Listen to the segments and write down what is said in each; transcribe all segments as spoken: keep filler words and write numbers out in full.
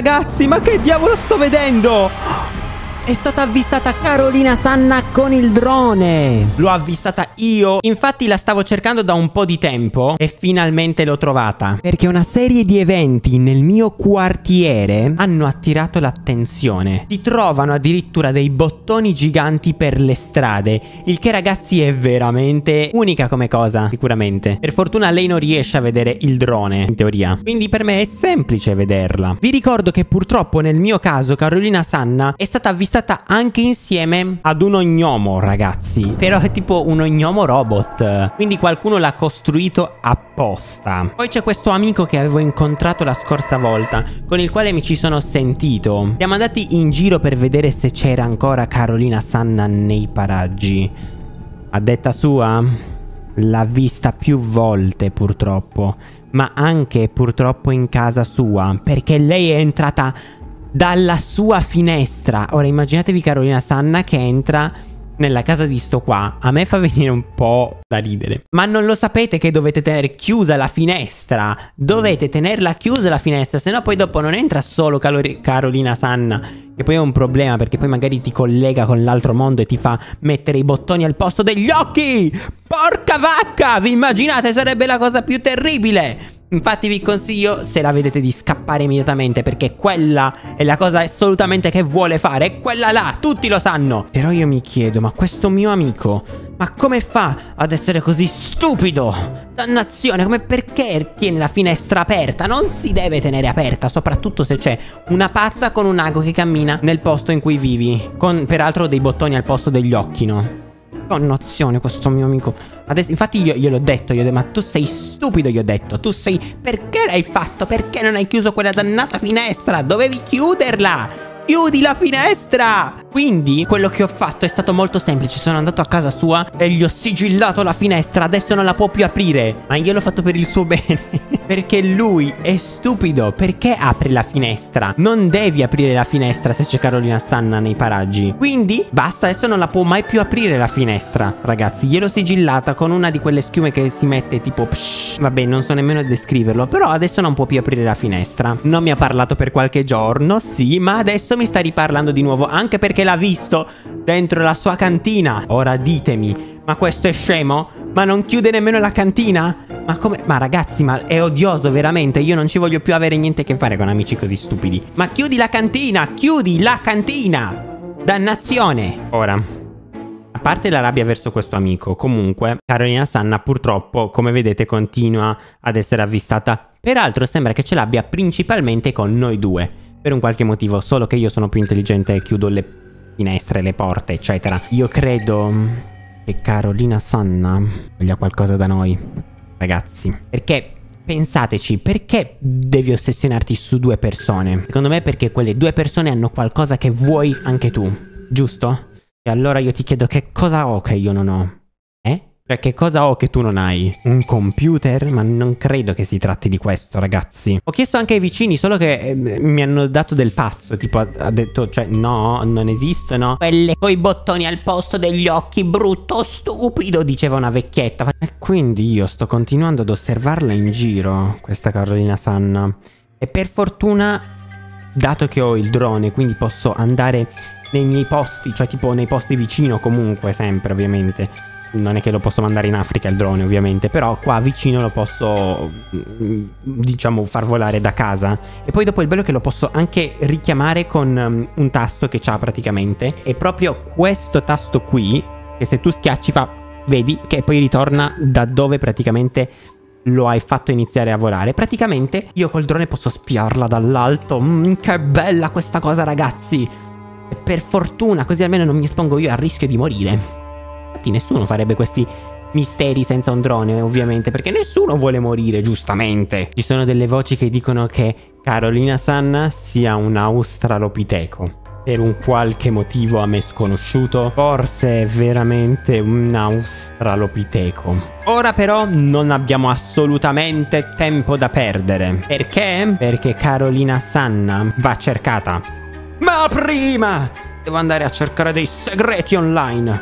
ragazzi, ma che diavolo sto vedendo? È stata avvistata Carolina Sanna con il drone. L'ho avvistata io. Infatti la stavo cercando da un po' di tempo e finalmente l'ho trovata, perché una serie di eventi nel mio quartiere hanno attirato l'attenzione. Si trovano addirittura dei bottoni giganti per le strade, il che ragazzi è veramente unica come cosa, sicuramente. Per fortuna lei non riesce a vedere il drone, in teoria, quindi per me è semplice vederla. Vi ricordo che purtroppo nel mio caso Carolina Sanna è stata avvistata anche insieme ad uno gnomo, ragazzi. Però è tipo uno gnomo robot, quindi qualcuno l'ha costruito apposta. Poi c'è questo amico che avevo incontrato la scorsa volta, con il quale mi ci sono sentito. Siamo andati in giro per vedere se c'era ancora Carolina Sanna nei paraggi. A detta sua, l'ha vista più volte purtroppo, ma anche purtroppo in casa sua, perché lei è entrata dalla sua finestra. Ora immaginatevi Carolina Sanna che entra nella casa di sto qua. A me fa venire un po' da ridere. Ma non lo sapete che dovete tenere chiusa la finestra? Dovete tenerla chiusa la finestra, se no poi dopo non entra solo Carolina Sanna, che poi è un problema, perché poi magari ti collega con l'altro mondo e ti fa mettere i bottoni al posto degli occhi. Porca vacca! Vi immaginate? Sarebbe la cosa più terribile. Infatti vi consiglio, se la vedete, di scappare immediatamente, perché quella è la cosa assolutamente che vuole fare. È quella là, tutti lo sanno. Però io mi chiedo, ma questo mio amico, ma come fa ad essere così stupido? Dannazione, come, perché tiene la finestra aperta? Non si deve tenere aperta, soprattutto se c'è una pazza con un ago che cammina nel posto in cui vivi, con peraltro dei bottoni al posto degli occhi, no? Dannazione questo mio amico. Adesso, infatti io gliel'ho detto, io ho detto, ma tu sei stupido, gli ho detto. Tu sei... Perché l'hai fatto? Perché non hai chiuso quella dannata finestra? Dovevi chiuderla! Chiudi la finestra! Quindi quello che ho fatto è stato molto semplice. Sono andato a casa sua e gli ho sigillato la finestra. Adesso non la può più aprire. Ma io l'ho fatto per il suo bene. Perché lui è stupido. Perché apre la finestra? Non devi aprire la finestra se c'è Carolina Sanna nei paraggi. Quindi basta, adesso non la può mai più aprire la finestra. Ragazzi, gliel'ho sigillata con una di quelle schiume che si mette tipo psh. Vabbè, non so nemmeno descriverlo. Però adesso non può più aprire la finestra. Non mi ha parlato per qualche giorno, sì, ma adesso mi sta riparlando di nuovo, anche perché l'ha visto dentro la sua cantina. Ora ditemi, ma questo è scemo? Ma non chiude nemmeno la cantina? Ma come? Ma ragazzi, ma è odioso veramente. Io non ci voglio più avere niente a che fare con amici così stupidi. Ma chiudi la cantina, chiudi la cantina! Dannazione! Ora, a parte la rabbia verso questo amico, comunque Carolina Sanna purtroppo, come vedete, continua ad essere avvistata. Peraltro sembra che ce l'abbia principalmente con noi due, per un qualche motivo, solo che io sono più intelligente e chiudo le finestre, le porte, eccetera. Io credo che Carolina Sanna voglia qualcosa da noi, ragazzi. Perché, pensateci, perché devi ossessionarti su due persone? Secondo me perché quelle due persone hanno qualcosa che vuoi anche tu, giusto? E allora io ti chiedo, che cosa ho che io non ho? Eh? Cioè, che cosa ho che tu non hai? Un computer? Ma non credo che si tratti di questo, ragazzi. Ho chiesto anche ai vicini, solo che eh, mi hanno dato del pazzo. Tipo, ha, ha detto, cioè, no, non esistono quelle coi bottoni al posto degli occhi, brutto, stupido, diceva una vecchietta. E quindi io sto continuando ad osservarla in giro, questa Carolina Sanna. E per fortuna, dato che ho il drone, quindi posso andare nei miei posti, cioè tipo nei posti vicino comunque, sempre ovviamente. Non è che lo posso mandare in Africa il drone, ovviamente, però qua vicino lo posso, diciamo, far volare da casa. E poi dopo il bello è che lo posso anche richiamare con um, un tasto che c'ha praticamente. E proprio questo tasto qui, che se tu schiacci fa, vedi, che poi ritorna da dove praticamente lo hai fatto iniziare a volare. Praticamente io col drone posso spiarla dall'alto. Mm, che bella questa cosa, ragazzi. E per fortuna, così almeno non mi espongo io al rischio di morire. Infatti nessuno farebbe questi misteri senza un drone, ovviamente, perché nessuno vuole morire, giustamente. Ci sono delle voci che dicono che Carolina Sanna sia un australopiteco. Per un qualche motivo a me sconosciuto, forse è veramente un australopiteco. Ora però non abbiamo assolutamente tempo da perdere. Perché? Perché Carolina Sanna va cercata. Ma prima devo andare a cercare dei segreti online.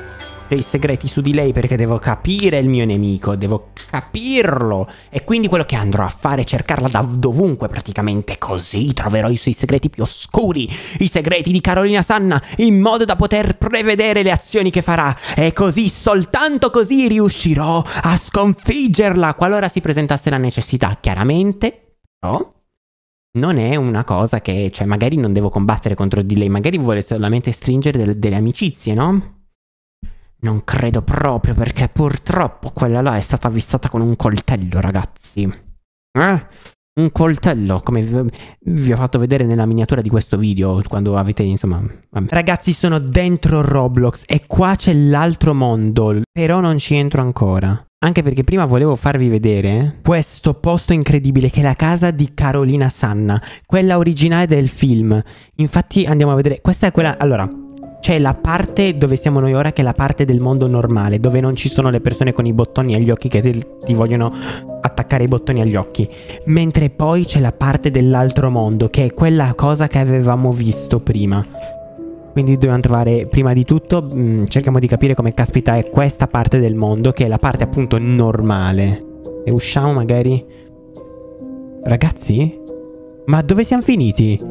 dei segreti su di lei perché devo capire il mio nemico, devo capirlo. E quindi quello che andrò a fare è cercarla da dovunque praticamente, così troverò i suoi segreti più oscuri, i segreti di Carolina Sanna, in modo da poter prevedere le azioni che farà. E così, soltanto così, riuscirò a sconfiggerla qualora si presentasse la necessità. Chiaramente, però, non è una cosa che, cioè, magari non devo combattere contro di lei, magari vuole solamente stringere del, delle amicizie, no? Non credo proprio, perché purtroppo quella là è stata avvistata con un coltello, ragazzi. Eh? Un coltello, come vi, vi ho fatto vedere nella miniatura di questo video, quando avete, insomma... Vabbè. Ragazzi, sono dentro Roblox e qua c'è l'altro mondo, però non ci entro ancora. Anche perché prima volevo farvi vedere questo posto incredibile che è la casa di Carolina Sanna, quella originale del film. Infatti andiamo a vedere, questa è quella, allora, c'è la parte dove siamo noi ora che è la parte del mondo normale, dove non ci sono le persone con i bottoni agli occhi che ti, ti vogliono attaccare i bottoni agli occhi. Mentre poi c'è la parte dell'altro mondo, che è quella cosa che avevamo visto prima. Quindi dobbiamo trovare, prima di tutto, mh, cerchiamo di capire come caspita è questa parte del mondo, che è la parte appunto normale. E usciamo magari... Ragazzi? Ma dove siamo finiti?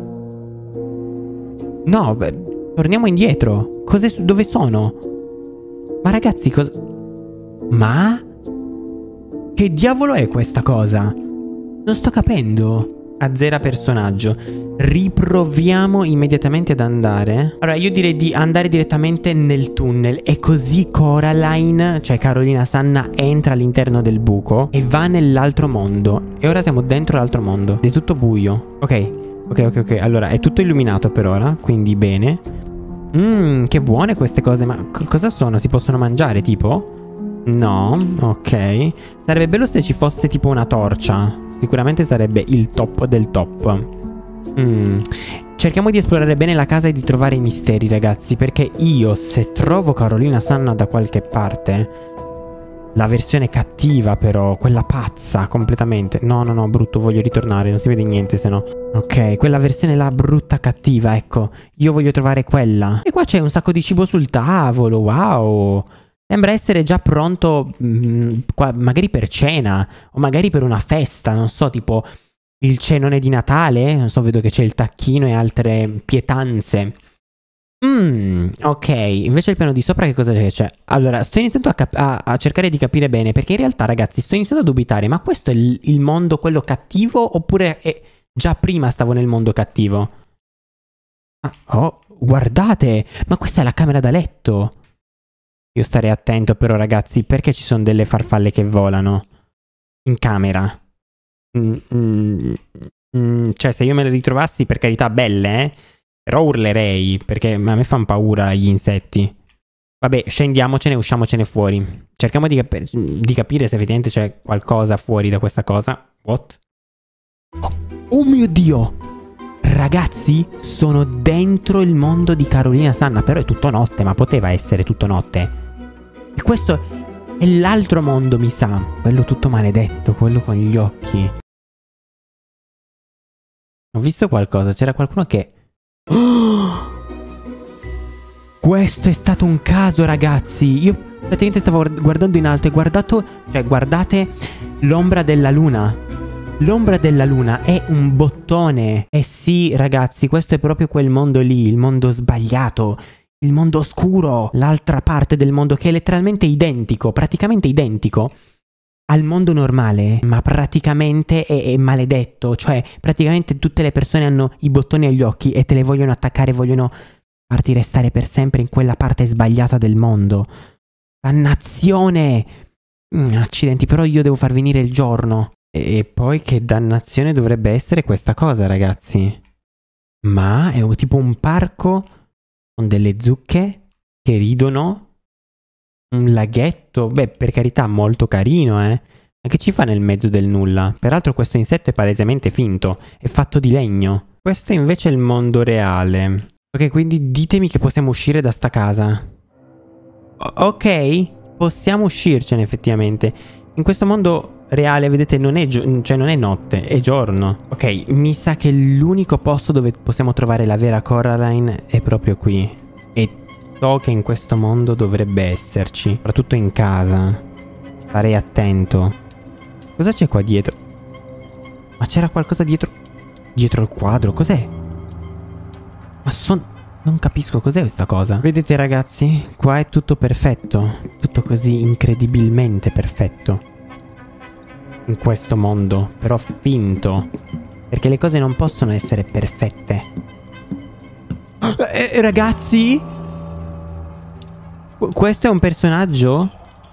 No, beh, torniamo indietro. Cos'è, dove sono? Ma ragazzi, cosa... Ma? Che diavolo è questa cosa? Non sto capendo. Azzera personaggio. Riproviamo immediatamente ad andare. Allora io direi di andare direttamente nel tunnel, e così Coraline, cioè Carolina Sanna, entra all'interno del buco e va nell'altro mondo. E ora siamo dentro l'altro mondo ed è tutto buio. Ok, ok, ok, ok. Allora è tutto illuminato per ora, quindi bene. Mmm, che buone queste cose. Ma cosa sono? Si possono mangiare tipo? No, ok. Sarebbe bello se ci fosse tipo una torcia. Sicuramente sarebbe il top del top. Mm. Cerchiamo di esplorare bene la casa e di trovare i misteri, ragazzi, perché io, se trovo Carolina Sanna da qualche parte, la versione cattiva però, quella pazza completamente. No, no, no, brutto, voglio ritornare, non si vede niente se no. Ok, quella versione là brutta cattiva, ecco. Io voglio trovare quella. E qua c'è un sacco di cibo sul tavolo, wow. Sembra essere già pronto, mh, qua, magari per cena, o magari per una festa, non so, tipo il cenone di Natale, non so, vedo che c'è il tacchino e altre pietanze. Mmm, ok, invece il piano di sopra che cosa c'è? Allora, sto iniziando a, a, a cercare di capire bene, perché in realtà, ragazzi, sto iniziando a dubitare, ma questo è il, il mondo quello cattivo, oppure è, già prima stavo nel mondo cattivo? Ah, oh, guardate, ma questa è la camera da letto. Io starei attento però, ragazzi, perché ci sono delle farfalle che volano in camera. Mm, mm, mm, cioè, se io me le ritrovassi, per carità, belle, eh? Però urlerei, perché a me fanno paura gli insetti. Vabbè, scendiamocene, usciamocene fuori. Cerchiamo di, cap di capire se effettivamente c'è qualcosa fuori da questa cosa. What? Oh, oh mio Dio! Ragazzi, sono dentro il mondo di Carolina Sanna, però è tutto notte, ma poteva essere tutto notte. E questo è l'altro mondo, mi sa. Quello tutto maledetto, quello con gli occhi. Ho visto qualcosa, c'era qualcuno che... Oh! Questo è stato un caso, ragazzi. Io praticamente stavo guardando in alto e guardato... Cioè, guardate l'ombra della luna. L'ombra della luna è un bottone. Eh sì, ragazzi, questo è proprio quel mondo lì, il mondo sbagliato, il mondo oscuro, l'altra parte del mondo che è letteralmente identico, praticamente identico al mondo normale, ma praticamente è, è maledetto, cioè praticamente tutte le persone hanno i bottoni agli occhi e te le vogliono attaccare, vogliono farti restare per sempre in quella parte sbagliata del mondo. Dannazione! Mm, accidenti, però io devo far venire il giorno. E poi che dannazione dovrebbe essere questa cosa, ragazzi? Ma è un, tipo un parco con delle zucche che ridono. Un laghetto. Beh, per carità, molto carino, eh. Ma che ci fa nel mezzo del nulla? Peraltro questo insetto è palesemente finto. È fatto di legno. Questo invece è il mondo reale. Ok, quindi ditemi che possiamo uscire da sta casa. O- ok, possiamo uscircene effettivamente. In questo mondo reale, vedete, non è, cioè non è notte, è giorno. Ok, mi sa che l'unico posto dove possiamo trovare la vera Coraline è proprio qui. E So che in questo mondo dovrebbe esserci, soprattutto in casa. Starei attento. Cosa c'è qua dietro? Ma c'era qualcosa dietro? Dietro il quadro, cos'è? Ma son... non capisco cos'è questa cosa. Vedete ragazzi? Qua è tutto perfetto. Tutto così incredibilmente perfetto. In questo mondo, però finto. Perché le cose non possono essere perfette. Eh, ragazzi? Questo è un personaggio?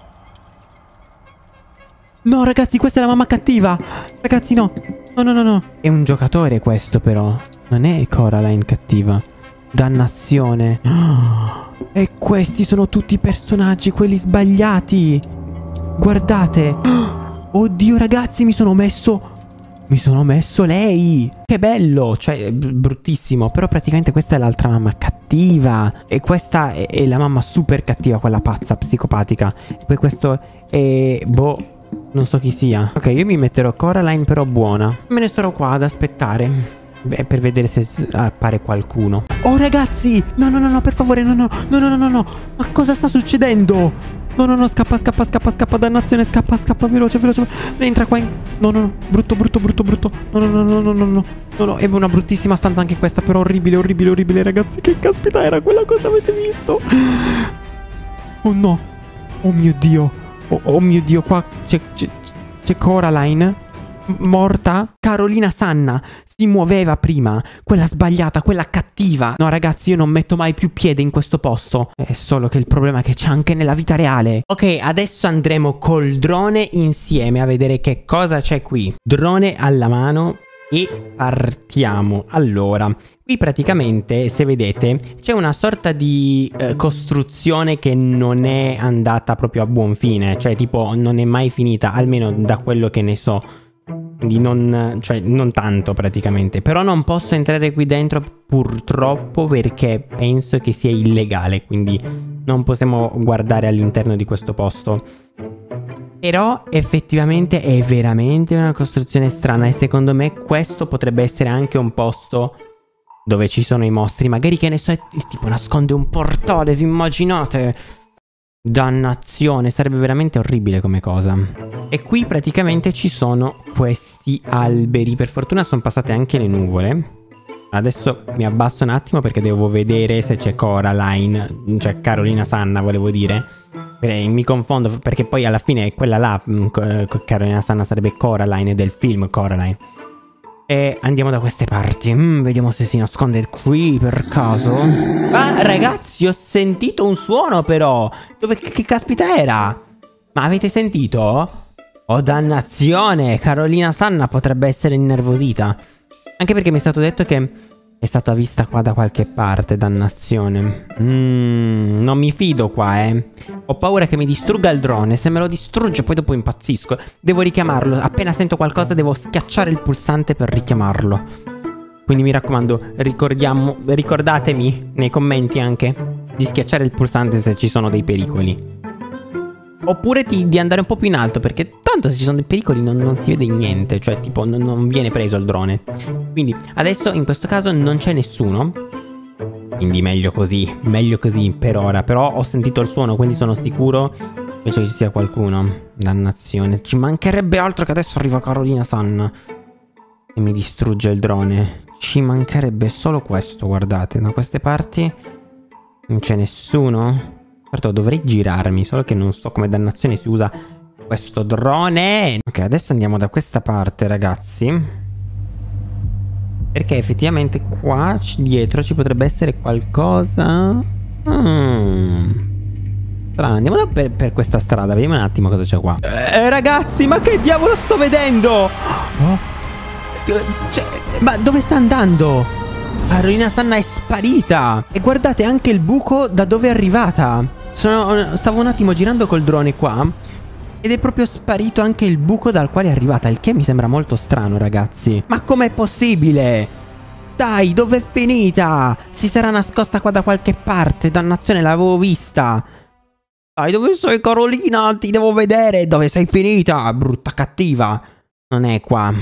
No ragazzi, questa è la mamma cattiva. Ragazzi no. No no no no. È un giocatore questo però. Non è Coraline cattiva. Dannazione. E questi sono tutti i personaggi, quelli sbagliati. Guardate. Oddio ragazzi, mi sono messo... Mi sono messo lei. Che bello. Cioè, bruttissimo. Però praticamente questa è l'altra mamma cattiva. E questa è, è la mamma super cattiva, quella pazza, psicopatica. E poi questo è... boh, non so chi sia. Ok, io mi metterò Coraline però buona. Me ne starò qua ad aspettare. Beh, per vedere se appare qualcuno. Oh ragazzi. No no no no, per favore, no no. No no no no no. Ma cosa sta succedendo? No, no, no, scappa, scappa, scappa, scappa, dannazione, scappa, scappa, veloce, veloce. Entra qua in... No, no, no, brutto, brutto, brutto, brutto. No, no, no, no, no, no, no. No, no, è una bruttissima stanza anche questa, però orribile, orribile, orribile, ragazzi. Che caspita era quella cosa, avete visto? Oh no. Oh mio Dio. Oh, oh mio Dio, qua c'è... c'è Coraline morta. Carolina Sanna si muoveva prima, quella sbagliata, quella cattiva. No ragazzi, io non metto mai più piede in questo posto. È solo che il problema è che c'è anche nella vita reale. Ok, adesso andremo col drone insieme a vedere che cosa c'è qui. Drone alla mano e partiamo. Allora, qui praticamente, se vedete, c'è una sorta di eh, costruzione che non è andata proprio a buon fine. Cioè tipo non è mai finita, almeno da quello che ne so. Quindi non, cioè, non tanto praticamente. Però non posso entrare qui dentro purtroppo perché penso che sia illegale. Quindi non possiamo guardare all'interno di questo posto. Però effettivamente è veramente una costruzione strana. E secondo me questo potrebbe essere anche un posto dove ci sono i mostri. Magari, che ne so, è, è tipo nasconde un portale, vi immaginate? Dannazione, sarebbe veramente orribile come cosa. E qui praticamente ci sono questi alberi. Per fortuna sono passate anche le nuvole. Adesso mi abbasso un attimo perché devo vedere se c'è Coraline. Cioè Carolina Sanna volevo dire. Eh, mi confondo perché poi alla fine quella là, Carolina Sanna, sarebbe Coraline del film Coraline. E andiamo da queste parti. mm, Vediamo se si nasconde qui per caso. Ah ragazzi, ho sentito un suono però. Dove, che, che caspita era? Ma avete sentito? Oh dannazione, Carolina Sanna potrebbe essere innervosita. Anche perché mi è stato detto che è stata vista qua da qualche parte, dannazione. mm, Non mi fido qua, eh. Ho paura che mi distrugga il drone. Se me lo distrugge poi dopo impazzisco. Devo richiamarlo. Appena sento qualcosa devo schiacciare il pulsante per richiamarlo. Quindi mi raccomando, ricordiamo, ricordatemi nei commenti anche di schiacciare il pulsante se ci sono dei pericoli. Oppure di, di andare un po' più in alto, perché tanto se ci sono dei pericoli non, non si vede niente. Cioè tipo non, non viene preso il drone. Quindi adesso in questo caso non c'è nessuno. Quindi meglio così, meglio così per ora. Però ho sentito il suono, quindi sono sicuro invece che ci sia qualcuno. Dannazione, ci mancherebbe altro che adesso arriva Carolina Sanna e mi distrugge il drone. Ci mancherebbe solo questo, guardate. Da queste parti non c'è nessuno. Certo, dovrei girarmi, solo che non so come dannazione si usa questo drone. Ok, adesso andiamo da questa parte, ragazzi. Perché effettivamente qua dietro ci potrebbe essere qualcosa. hmm. Strano, andiamo da per, per questa strada. Vediamo un attimo cosa c'è qua. Eh, ragazzi, ma che diavolo sto vedendo? Oh. Cioè, ma dove sta andando? Carolina Sanna è sparita. E guardate anche il buco da dove è arrivata. Sono, stavo un attimo girando col drone qua ed è proprio sparito anche il buco dal quale è arrivata. Il che mi sembra molto strano, ragazzi. Ma com'è possibile? Dai, dov'è finita? Si sarà nascosta qua da qualche parte. Dannazione, l'avevo vista. Dai, dove sei, Carolina? Ti devo vedere. Dove sei finita? Brutta cattiva. Non è qua.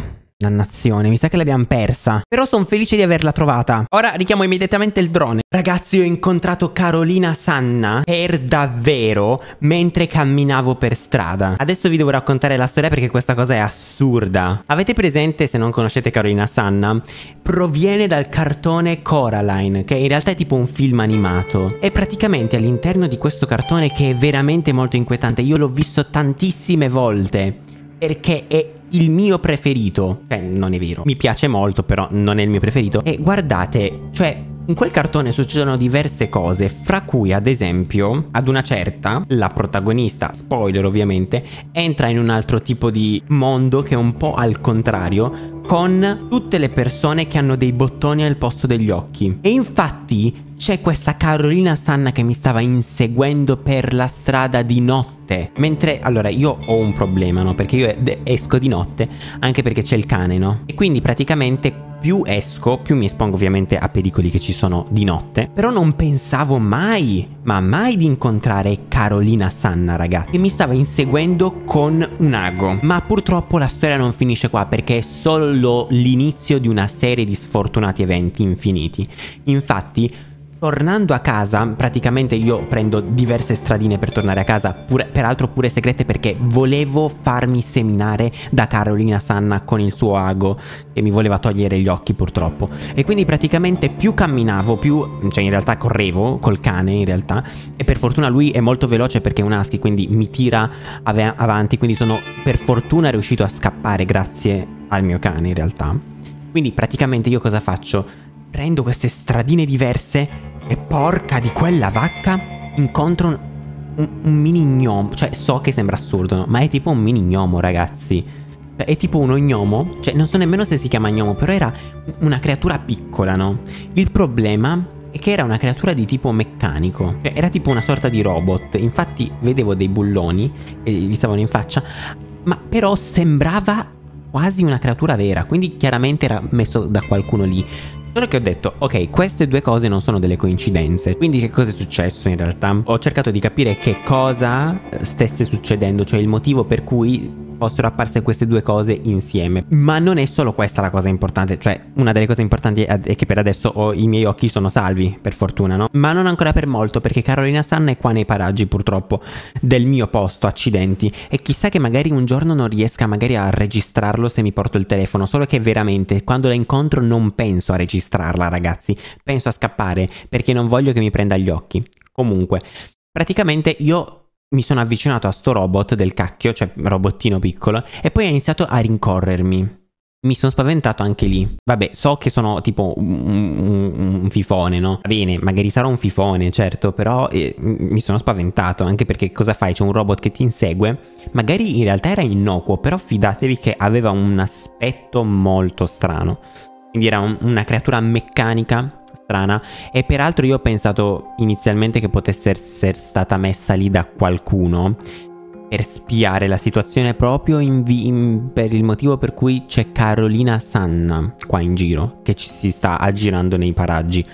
Dannazione, mi sa che l'abbiamo persa. Però sono felice di averla trovata. Ora richiamo immediatamente il drone. Ragazzi, ho incontrato Carolina Sanna per davvero mentre camminavo per strada. Adesso vi devo raccontare la storia perché questa cosa è assurda. Avete presente, se non conoscete Carolina Sanna, proviene dal cartone Coraline, che in realtà è tipo un film animato. E praticamente all'interno di questo cartone, che è veramente molto inquietante, io l'ho visto tantissime volte perché è il mio preferito. Cioè, non è vero, mi piace molto, però non è il mio preferito. E guardate, cioè, in quel cartone succedono diverse cose, fra cui ad esempio, ad una certa, la protagonista, spoiler ovviamente, entra in un altro tipo di mondo che è un po' al contrario, con tutte le persone che hanno dei bottoni al posto degli occhi. E infatti c'è questa Carolina Sanna che mi stava inseguendo per la strada di notte. Mentre, allora, io ho un problema, no? Perché io esco di notte, anche perché c'è il cane, no? E quindi praticamente più esco, più mi espongo ovviamente a pericoli che ci sono di notte. Però non pensavo mai, ma mai di incontrare Carolina Sanna, ragazzi, che mi stava inseguendo con un ago. Ma purtroppo la storia non finisce qua, perché è solo l'inizio di una serie di sfortunati eventi infiniti. Infatti, tornando a casa, praticamente io prendo diverse stradine per tornare a casa, pure, peraltro pure segrete, perché volevo farmi seminare da Carolina Sanna con il suo ago, che mi voleva togliere gli occhi purtroppo. E quindi praticamente più camminavo, più, cioè in realtà correvo col cane in realtà, e per fortuna lui è molto veloce perché è un husky, quindi mi tira av avanti, quindi sono per fortuna riuscito a scappare grazie al mio cane in realtà. Quindi praticamente io cosa faccio? Prendo queste stradine diverse e porca di quella vacca incontro un, un, un mini gnomo. Cioè, so che sembra assurdo, no? Ma è tipo un mini gnomo, ragazzi. È tipo uno gnomo. Cioè, non so nemmeno se si chiama gnomo, però era una creatura piccola, no? Il problema è che era una creatura di tipo meccanico. Cioè, era tipo una sorta di robot. Infatti vedevo dei bulloni che gli stavano in faccia, ma però sembrava quasi una creatura vera. Quindi chiaramente era messo da qualcuno lì. Solo che ho detto, ok, queste due cose non sono delle coincidenze. Quindi che cosa è successo in realtà? Ho cercato di capire che cosa stesse succedendo, cioè il motivo per cui fossero apparse queste due cose insieme. Ma non è solo questa la cosa importante. Cioè, una delle cose importanti è che per adesso ho, i miei occhi sono salvi, per fortuna, no? Ma non ancora per molto, perché Carolina Sanna è qua nei paraggi, purtroppo, del mio posto, accidenti. E chissà che magari un giorno non riesca magari a registrarlo se mi porto il telefono. Solo che veramente, quando la incontro non penso a registrarla, ragazzi. Penso a scappare, perché non voglio che mi prenda gli occhi. Comunque, praticamente io mi sono avvicinato a sto robot del cacchio, cioè robottino piccolo, e poi ha iniziato a rincorrermi. Mi sono spaventato anche lì. Vabbè, so che sono tipo un, un, un fifone, no? Va bene, magari sarò un fifone, certo, però eh, mi sono spaventato, anche perché cosa fai? C'è un robot che ti insegue. Magari in realtà era innocuo, però fidatevi che aveva un aspetto molto strano. Quindi era un, una creatura meccanica strana. E peraltro io ho pensato inizialmente che potesse essere stata messa lì da qualcuno per spiare la situazione, proprio in in, per il motivo per cui c'è Carolina Sanna qua in giro, che ci si sta aggirando nei paraggi.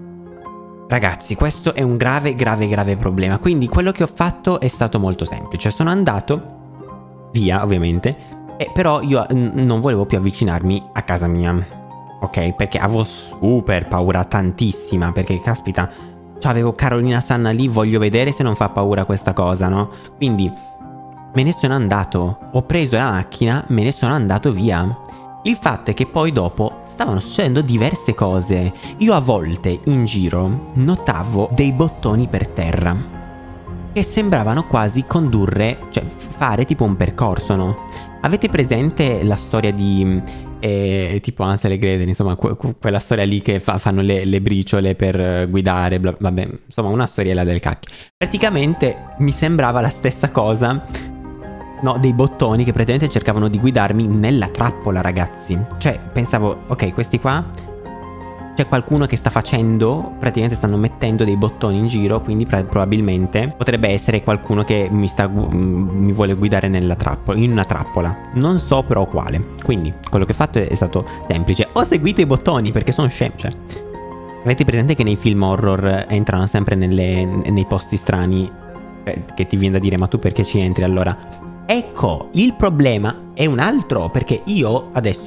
Ragazzi, questo è un grave grave grave problema. Quindi quello che ho fatto è stato molto semplice. Sono andato via, ovviamente, e però io non volevo più avvicinarmi a casa mia. Ok, perché avevo super paura, tantissima, perché caspita, c'avevo Carolina Sanna lì, voglio vedere se non fa paura questa cosa, no? Quindi me ne sono andato, ho preso la macchina, me ne sono andato via. Il fatto è che poi dopo stavano succedendo diverse cose. Io a volte in giro notavo dei bottoni per terra che sembravano quasi condurre, cioè fare tipo un percorso, no? Avete presente la storia di... E tipo Hansel e Gretel, insomma, que quella storia lì che fa fanno le, le briciole per guidare, bla vabbè, insomma, una storiella del cacchio. Praticamente mi sembrava la stessa cosa, no, dei bottoni che praticamente cercavano di guidarmi nella trappola, ragazzi. Cioè, pensavo, ok, questi qua, c'è qualcuno che sta facendo, praticamente stanno mettendo dei bottoni in giro, quindi probabilmente potrebbe essere qualcuno che mi sta mi vuole guidare nella trappola, in una trappola. Non so però quale. Quindi quello che ho fatto è stato semplice. Ho seguito i bottoni perché sono scemo, cioè. Avete presente che nei film horror entrano sempre nelle, nei posti strani, eh, che ti viene da dire ma tu perché ci entri allora? Ecco, il problema è un altro, perché io adesso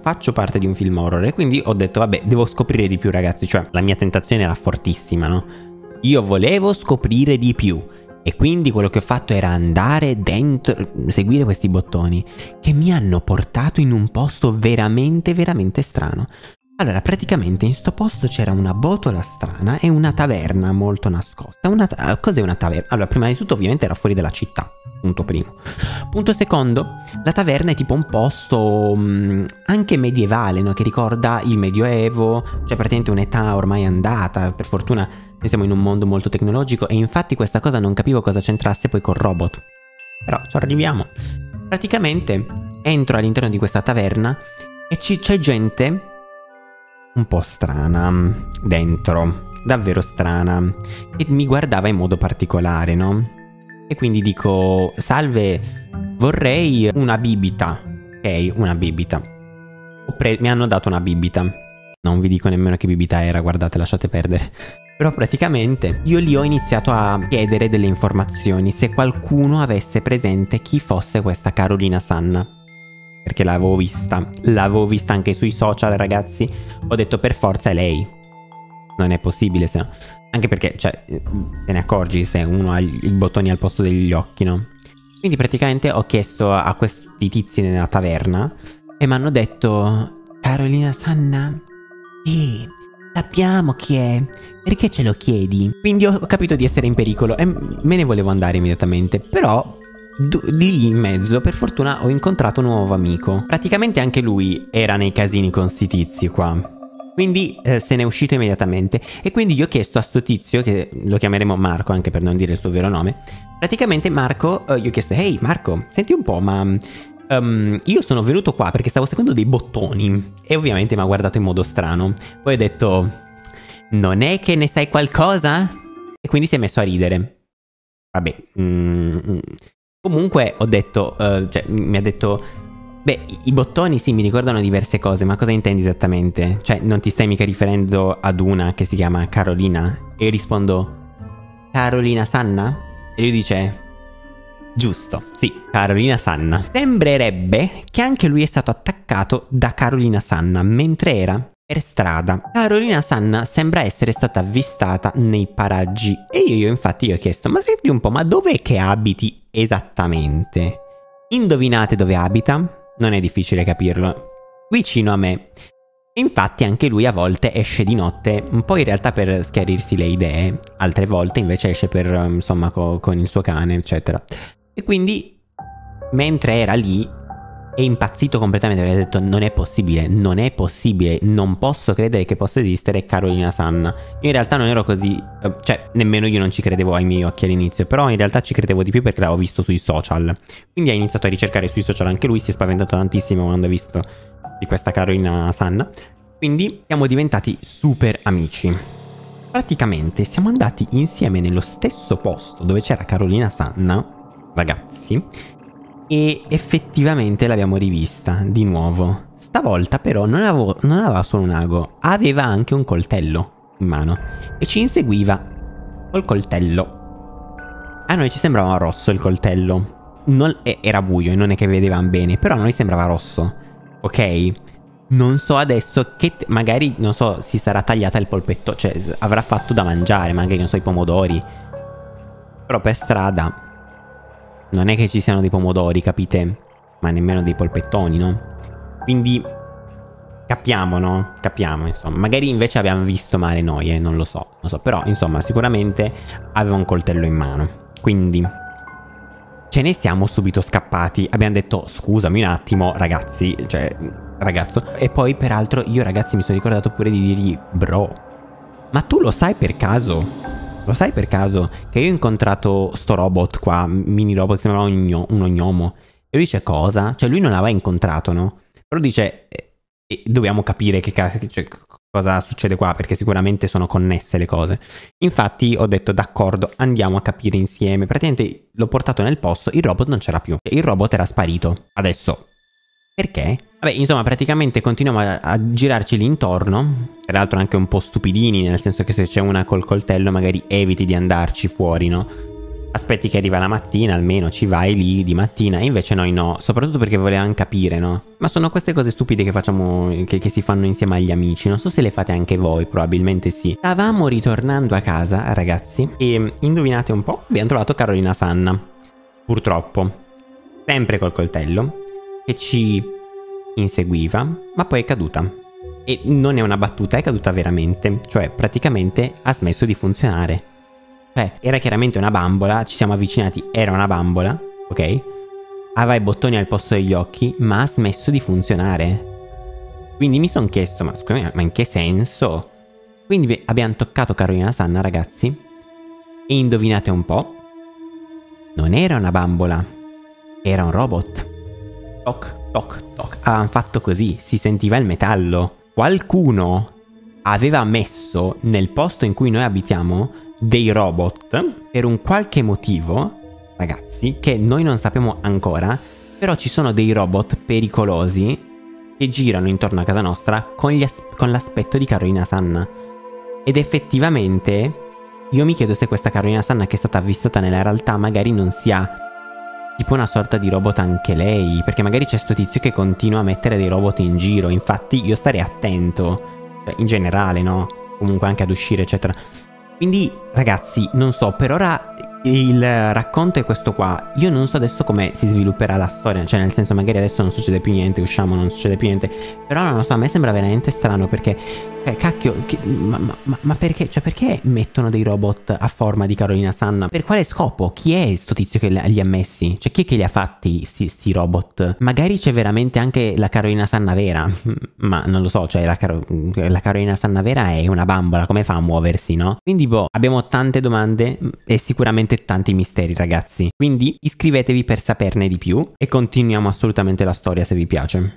faccio parte di un film horror e quindi ho detto vabbè, devo scoprire di più, ragazzi. Cioè la mia tentazione era fortissima, no? Io volevo scoprire di più e quindi quello che ho fatto era andare dentro, seguire questi bottoni che mi hanno portato in un posto veramente veramente strano. Allora, praticamente in sto posto c'era una botola strana e una taverna molto nascosta. Una ta- cos'è una taverna? Allora, prima di tutto ovviamente era fuori dalla città, punto primo. Punto secondo, la taverna è tipo un posto mh, anche medievale, no? Che ricorda il Medioevo, cioè praticamente un'età ormai andata. Per fortuna noi siamo in un mondo molto tecnologico e infatti questa cosa non capivo cosa c'entrasse poi col robot. Però ci arriviamo. Praticamente entro all'interno di questa taverna e c'è gente un po' strana dentro, davvero strana, e mi guardava in modo particolare, no? E quindi dico, salve, vorrei una bibita. Ok, una bibita. Ho pre- mi hanno dato una bibita. Non vi dico nemmeno che bibita era, guardate, lasciate perdere. Però praticamente io lì ho iniziato a chiedere delle informazioni, se qualcuno avesse presente chi fosse questa Carolina Sanna. Perché l'avevo vista, l'avevo vista anche sui social, ragazzi. Ho detto per forza è lei. Non è possibile, se no. Anche perché, cioè, te ne accorgi se uno ha i bottoni al posto degli occhi, no? Quindi praticamente ho chiesto a questi tizi nella taverna e mi hanno detto, Carolina Sanna? Sì, sappiamo chi è. Perché ce lo chiedi? Quindi ho capito di essere in pericolo e me ne volevo andare immediatamente. Però lì in mezzo, per fortuna, ho incontrato un nuovo amico. Praticamente anche lui era nei casini con sti tizi qua. Quindi eh, se n'è uscito immediatamente. E quindi io ho chiesto a sto tizio, che lo chiameremo Marco anche per non dire il suo vero nome. Praticamente Marco, eh, gli ho chiesto, ehi Marco, senti un po', ma um, io sono venuto qua perché stavo seguendo dei bottoni. E ovviamente mi ha guardato in modo strano. Poi ho detto, non è che ne sai qualcosa? E quindi si è messo a ridere. Vabbè, mm, comunque ho detto, uh, cioè mi ha detto, beh, i bottoni sì mi ricordano diverse cose, ma cosa intendi esattamente? Cioè non ti stai mica riferendo ad una che si chiama Carolina? E io rispondo, Carolina Sanna? E lui dice, giusto, sì, Carolina Sanna. Sembrerebbe che anche lui è stato attaccato da Carolina Sanna mentre era per strada. Carolina Sanna sembra essere stata avvistata nei paraggi e io infatti gli ho chiesto, ma senti un po', ma dov'è che abiti esattamente? Indovinate dove abita? Non è difficile capirlo. Vicino a me. Infatti anche lui a volte esce di notte, un po' in realtà per schiarirsi le idee, altre volte invece esce per, insomma, co- con il suo cane, eccetera. E quindi, mentre era lì, è impazzito completamente, aveva detto non è possibile, non è possibile, non posso credere che possa esistere Carolina Sanna. Io in realtà non ero così, cioè nemmeno io non ci credevo ai miei occhi all'inizio, però in realtà ci credevo di più perché l'avevo visto sui social. Quindi ha iniziato a ricercare sui social anche lui, si è spaventato tantissimo quando ha visto di questa Carolina Sanna. Quindi siamo diventati super amici. Praticamente siamo andati insieme nello stesso posto dove c'era Carolina Sanna, ragazzi, e effettivamente l'abbiamo rivista di nuovo. Stavolta però non, avevo, non aveva solo un ago, aveva anche un coltello in mano e ci inseguiva col coltello. A noi ci sembrava rosso il coltello. Non, era buio e non è che vedevamo bene, però a noi sembrava rosso. Ok? Non so adesso che magari, non so, si sarà tagliata il polpetto, cioè avrà fatto da mangiare, magari non so, i pomodori. Però per strada non è che ci siano dei pomodori, capite? Ma nemmeno dei polpettoni, no? Quindi capiamo, no? Capiamo, insomma. Magari invece abbiamo visto male noi, eh? Non lo so, non so. Però, insomma, sicuramente aveva un coltello in mano. Quindi ce ne siamo subito scappati. Abbiamo detto, scusami un attimo, ragazzi, cioè, ragazzo. E poi, peraltro, io, ragazzi, mi sono ricordato pure di dirgli, bro, ma tu lo sai per caso? Lo sai per caso che io ho incontrato sto robot qua, mini robot, che sembrava un, gno un ognomo. E lui dice cosa? Cioè lui non l'aveva incontrato, no? Però dice, eh, eh, dobbiamo capire che cioè, cosa succede qua, perché sicuramente sono connesse le cose. Infatti ho detto, d'accordo, andiamo a capire insieme. Praticamente l'ho portato nel posto, il robot non c'era più. Il robot era sparito. Adesso, perché? Vabbè, insomma, praticamente continuiamo a, a girarci lì intorno. Peraltro anche un po' stupidini, nel senso che se c'è una col coltello magari eviti di andarci fuori, no? aspetti che arriva la mattina, almeno ci vai lì di mattina, invece noi no, soprattutto perché volevamo capire, no? Ma sono queste cose stupide che facciamo, che, che si fanno insieme agli amici, non so se le fate anche voi, probabilmente sì. Stavamo ritornando a casa, ragazzi, e indovinate un po', abbiamo trovato Carolina Sanna, purtroppo, sempre col coltello, che ci inseguiva, ma poi è caduta. E non è una battuta, è caduta veramente, cioè praticamente ha smesso di funzionare. Cioè, era chiaramente una bambola, ci siamo avvicinati, era una bambola, ok? Aveva i bottoni al posto degli occhi, ma ha smesso di funzionare. Quindi mi sono chiesto, ma scusami, ma in che senso? Quindi abbiamo toccato Carolina Sanna, ragazzi, e indovinate un po', non era una bambola, era un robot. Toc, toc, toc, avevano fatto così, si sentiva il metallo. Qualcuno aveva messo nel posto in cui noi abitiamo dei robot per un qualche motivo, ragazzi, che noi non sappiamo ancora, però ci sono dei robot pericolosi che girano intorno a casa nostra con, gli as- con l'aspetto di Carolina Sanna. Ed effettivamente io mi chiedo se questa Carolina Sanna che è stata avvistata nella realtà magari non sia tipo una sorta di robot anche lei, perché magari c'è sto tizio che continua a mettere dei robot in giro. Infatti io starei attento, cioè, in generale, no? Comunque anche ad uscire eccetera. Quindi ragazzi, non so, per ora il racconto è questo qua. Io non so adesso come si svilupperà la storia, cioè nel senso magari adesso non succede più niente, usciamo, non succede più niente. Però non lo so, a me sembra veramente strano perché, eh, cacchio, che, ma, ma, ma perché, cioè perché mettono dei robot a forma di Carolina Sanna? Per quale scopo? Chi è sto tizio che li ha messi? Cioè chi è che li ha fatti sti, sti robot? Magari c'è veramente anche la Carolina Sanna vera, ma non lo so, cioè la, Caro la Carolina Sanna vera è una bambola, come fa a muoversi, no? Quindi boh, abbiamo tante domande e sicuramente tanti misteri, ragazzi. Quindi iscrivetevi per saperne di più e continuiamo assolutamente la storia se vi piace.